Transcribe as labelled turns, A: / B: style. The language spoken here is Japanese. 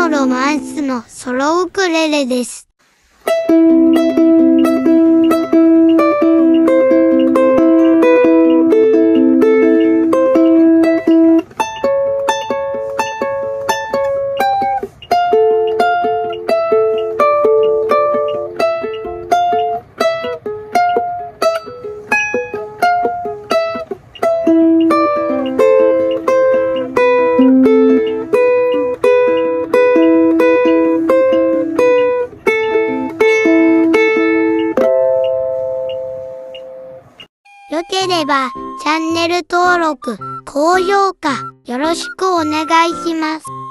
A: のロマンスのソロウクレレです。よければチャンネル登録、高評価よろしくお願いします。